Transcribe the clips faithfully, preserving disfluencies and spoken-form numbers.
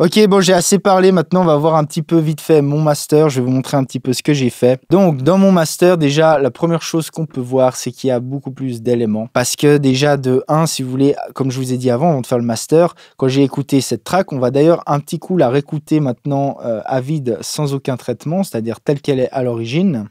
Ok, bon, j'ai assez parlé. Maintenant, on va voir un petit peu vite fait mon master. Je vais vous montrer un petit peu ce que j'ai fait. Donc, dans mon master, déjà, la première chose qu'on peut voir, c'est qu'il y a beaucoup plus d'éléments. Parce que déjà, de un, si vous voulez, comme je vous ai dit avant, avant de faire le master, quand j'ai écouté cette track, on va d'ailleurs un petit coup la réécouter maintenant euh, à vide, sans aucun traitement, c'est-à-dire telle qu'elle est à l'origine.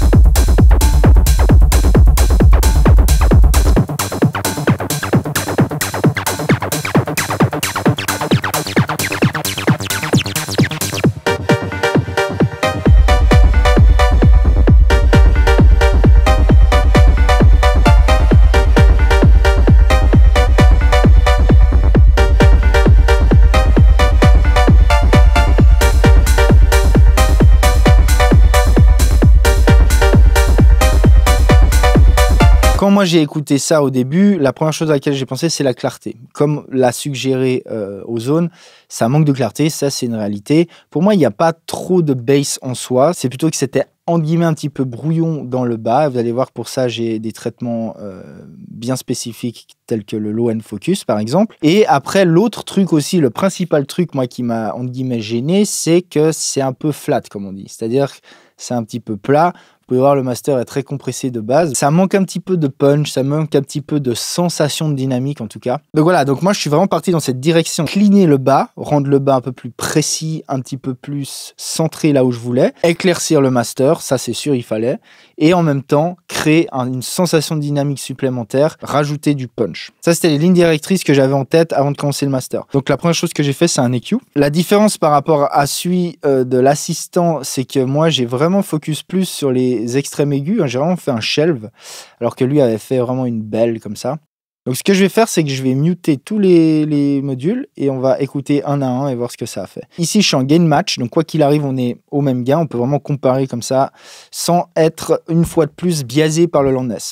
Quand moi j'ai écouté ça au début, la première chose à laquelle j'ai pensé, c'est la clarté. Comme l'a suggéré euh, Ozone, ça manque de clarté, ça c'est une réalité. Pour moi, il n'y a pas trop de bass en soi, c'est plutôt que c'était entre guillemets un petit peu brouillon dans le bas. Vous allez voir que pour ça, j'ai des traitements euh, bien spécifiques tels que le low end focus par exemple. Et après, l'autre truc aussi, le principal truc moi qui m'a entre guillemets gêné, c'est que c'est un peu flat comme on dit. C'est-à-dire que c'est un petit peu plat. Vous pouvez voir, le master est très compressé de base. Ça manque un petit peu de punch, ça manque un petit peu de sensation de dynamique en tout cas. Donc voilà, donc moi je suis vraiment parti dans cette direction. Cleaner le bas, rendre le bas un peu plus précis, un petit peu plus centré là où je voulais. Éclaircir le master, ça c'est sûr il fallait. Et en même temps, créer un, une sensation de dynamique supplémentaire, rajouter du punch. Ça c'était les lignes directrices que j'avais en tête avant de commencer le master. Donc la première chose que j'ai fait, c'est un E Q. La différence par rapport à celui euh, de l'assistant, c'est que moi j'ai vraiment focus plus sur les extrêmes aigus, j'ai vraiment fait un shelve, alors que lui avait fait vraiment une belle comme ça. Donc ce que je vais faire, c'est que je vais muter tous les, les modules et on va écouter un à un et voir ce que ça a fait. Ici, je suis en gain match, donc quoi qu'il arrive, on est au même gain. On peut vraiment comparer comme ça, sans être une fois de plus biaisé par le loudness.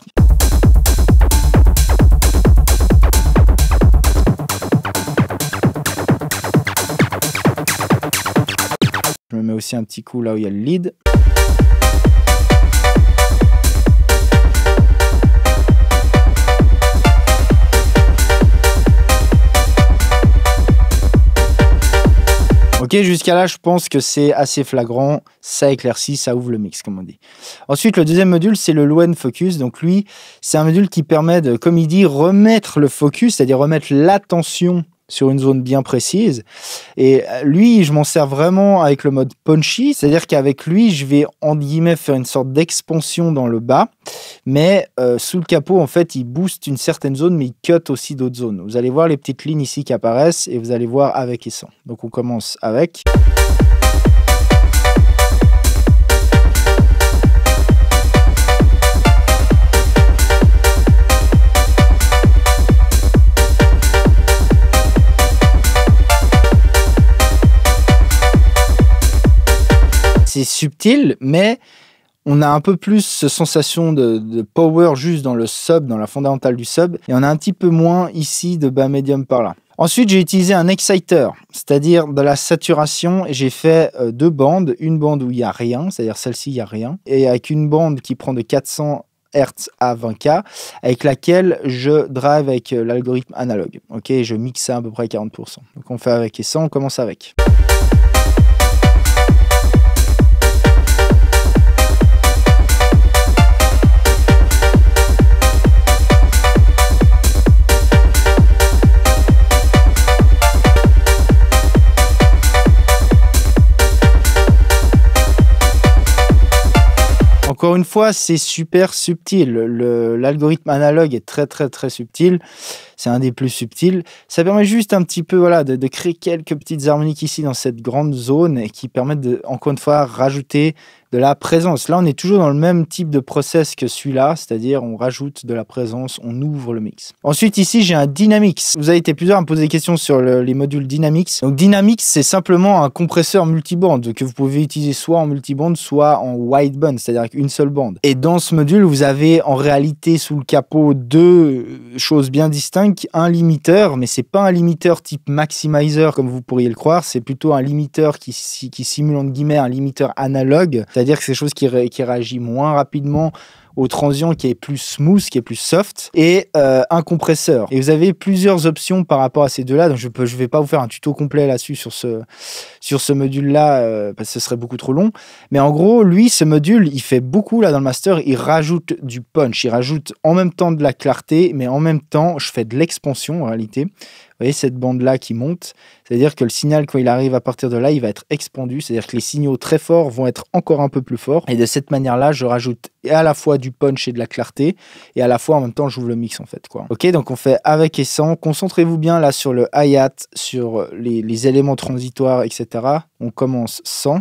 Je me mets aussi un petit coup là où il y a le lead. Ok, jusqu'à là, je pense que c'est assez flagrant, ça éclaircit, ça ouvre le mix, comme on dit. Ensuite, le deuxième module, c'est le low end focus. Donc lui, c'est un module qui permet de, comme il dit, remettre le focus, c'est-à-dire remettre l'attention sur une zone bien précise. Et lui, je m'en sers vraiment avec le mode punchy, c'est-à-dire qu'avec lui, je vais, entre guillemets, faire une sorte d'expansion dans le bas, mais euh, sous le capot, en fait, il booste une certaine zone, mais il cut aussi d'autres zones. Vous allez voir les petites lignes ici qui apparaissent, et vous allez voir avec et sans. Donc on commence avec... C'est subtil, mais on a un peu plus cette sensation de, de power juste dans le sub, dans la fondamentale du sub, et on a un petit peu moins ici de bas médium par là. Ensuite, j'ai utilisé un exciter, c'est-à-dire de la saturation, et j'ai fait euh, deux bandes, une bande où il n'y a rien, c'est-à-dire celle-ci, il n'y a rien, et avec une bande qui prend de quatre cents hertz à vingt K, avec laquelle je drive avec euh, l'algorithme analogue. Ok, je mixe ça à peu près quarante pour cent. Donc on fait avec et sans, on commence avec. Encore une fois, c'est super subtil. L'algorithme analogue est très très très subtil. C'est un des plus subtils. Ça permet juste un petit peu voilà, de, de créer quelques petites harmoniques ici dans cette grande zone et qui permettent de, encore une fois, rajouter de la présence. Là, on est toujours dans le même type de process que celui-là, c'est-à-dire on rajoute de la présence, on ouvre le mix. Ensuite, ici, j'ai un Dynamics. Vous avez été plusieurs à me poser des questions sur le, les modules Dynamics. Donc, Dynamics, c'est simplement un compresseur multibande que vous pouvez utiliser soit en multibande, soit en wideband, c'est-à-dire avec une seule bande. Et dans ce module, vous avez en réalité sous le capot deux choses bien distinctes. Un limiteur, mais c'est pas un limiteur type maximizer comme vous pourriez le croire, c'est plutôt un limiteur qui, qui simule entre guillemets un limiteur analogue, c'est-à-dire que c'est quelque chose qui, ré, qui réagit moins rapidement au transient qui est plus smooth, qui est plus soft, et euh, un compresseur. Et vous avez plusieurs options par rapport à ces deux-là, donc je ne je vais pas vous faire un tuto complet là-dessus sur ce, sur ce module-là, euh, parce que ce serait beaucoup trop long. Mais en gros, lui, ce module, il fait beaucoup là dans le master, il rajoute du punch, il rajoute en même temps de la clarté, mais en même temps, je fais de l'expansion en réalité. Vous voyez cette bande-là qui monte, c'est-à-dire que le signal, quand il arrive à partir de là, il va être expandu, c'est-à-dire que les signaux très forts vont être encore un peu plus forts. Et de cette manière-là, je rajoute à la fois du punch et de la clarté, et à la fois, en même temps, j'ouvre le mix, en fait, quoi. Ok, donc on fait avec et sans. Concentrez-vous bien, là, sur le hi-hat, sur les, les éléments transitoires, et cetera. On commence sans.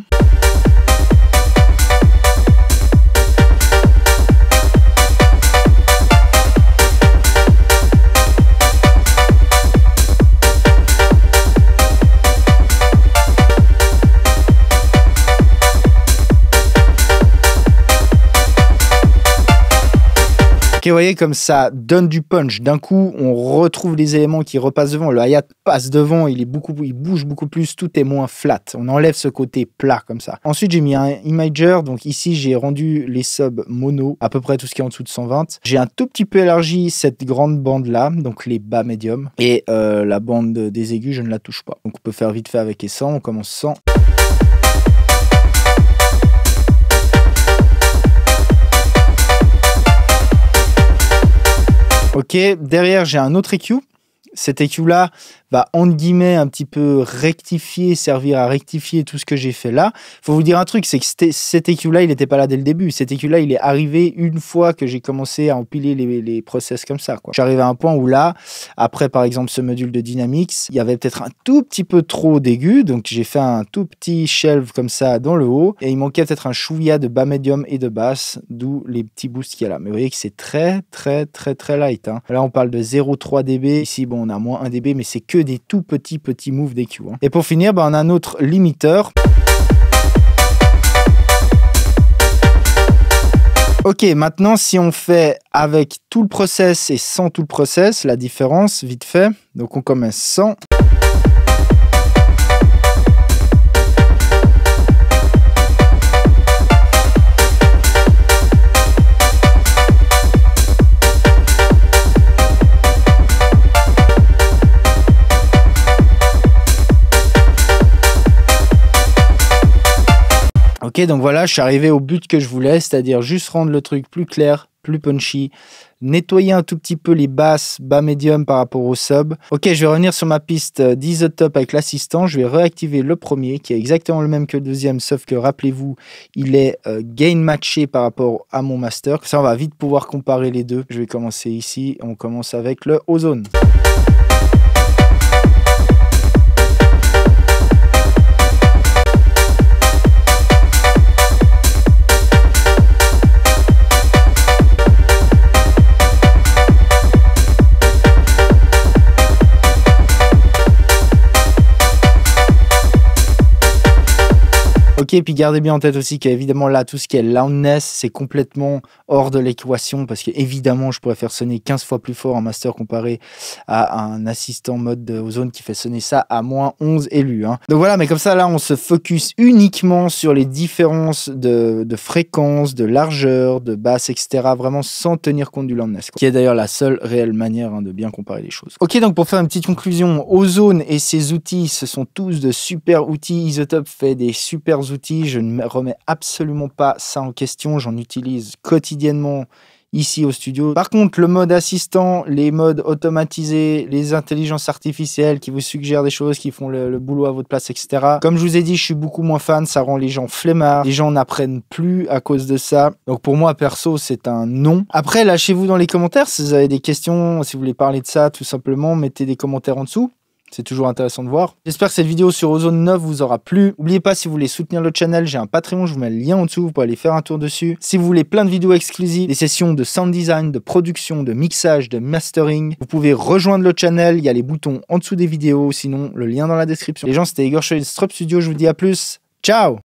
Vous voyez comme ça donne du punch. D'un coup, on retrouve les éléments qui repassent devant. Le hi-hat passe devant, il, est beaucoup, il bouge beaucoup plus, tout est moins flat. On enlève ce côté plat comme ça. Ensuite, j'ai mis un imager. Donc ici, j'ai rendu les subs mono, à peu près tout ce qui est en dessous de cent vingt. J'ai un tout petit peu élargi cette grande bande-là, donc les bas médiums. Et euh, la bande des aigus, je ne la touche pas. Donc on peut faire vite fait avec et sans. On commence sans. Ok, derrière j'ai un autre E Q. Cet E Q là va entre guillemets un petit peu rectifier, servir à rectifier tout ce que j'ai fait là. Faut vous dire un truc, c'est que cet E Q là, il n'était pas là dès le début. Cet E Q là, il est arrivé une fois que j'ai commencé à empiler les, les process comme ça, quoi. J'arrive à un point où là, après par exemple ce module de Dynamics, il y avait peut-être un tout petit peu trop d'aigus, donc j'ai fait un tout petit shelve comme ça dans le haut, et il manquait peut-être un chouïa de bas médium et de basse, d'où les petits boosts qu'il y a là. Mais vous voyez que c'est très très très très light, hein. Là on parle de zéro virgule trois décibels, ici bon on a moins un décibel, mais c'est que des tout petits petits moves d'E Q, hein. Et pour finir, bah, on a un autre limiteur. Ok, maintenant si on fait avec tout le process et sans tout le process, la différence, vite fait. Donc on commence sans. Ok, donc voilà, je suis arrivé au but que je voulais, c'est-à-dire juste rendre le truc plus clair, plus punchy, nettoyer un tout petit peu les basses, bas médium par rapport au sub. Ok, je vais revenir sur ma piste d'Isotope avec l'assistant, je vais réactiver le premier qui est exactement le même que le deuxième, sauf que rappelez-vous, il est euh, gain matché par rapport à mon master. Ça, on va vite pouvoir comparer les deux. Je vais commencer ici, on commence avec le Ozone. Ok, puis gardez bien en tête aussi qu'évidemment là, tout ce qui est loudness, c'est complètement hors de l'équation parce qu'évidemment, je pourrais faire sonner quinze fois plus fort en master comparé à un assistant mode Ozone qui fait sonner ça à moins onze élus, hein. Donc voilà, mais comme ça, là, on se focus uniquement sur les différences de, de fréquence, de largeur, de basse, et cetera. Vraiment sans tenir compte du loudness, qui est d'ailleurs la seule réelle manière, hein, de bien comparer les choses. Ok, donc pour faire une petite conclusion, Ozone et ses outils, ce sont tous de super outils. Isotope fait des super outils, je ne me remets absolument pas ça en question, j'en utilise quotidiennement ici au studio. Par contre, le mode assistant, les modes automatisés, les intelligences artificielles qui vous suggèrent des choses, qui font le, le boulot à votre place, et cetera. Comme je vous ai dit, je suis beaucoup moins fan, ça rend les gens flemmards, les gens n'apprennent plus à cause de ça. Donc pour moi, perso, c'est un non. Après, lâchez-vous dans les commentaires si vous avez des questions, si vous voulez parler de ça, tout simplement, mettez des commentaires en dessous. C'est toujours intéressant de voir. J'espère que cette vidéo sur Ozone neuf vous aura plu. N'oubliez pas, si vous voulez soutenir le channel, j'ai un Patreon, je vous mets le lien en dessous, vous pouvez aller faire un tour dessus. Si vous voulez plein de vidéos exclusives, des sessions de sound design, de production, de mixage, de mastering, vous pouvez rejoindre le channel, il y a les boutons en dessous des vidéos, sinon le lien dans la description. Les gens, c'était Igor Choy de Strop Studio, je vous dis à plus. Ciao!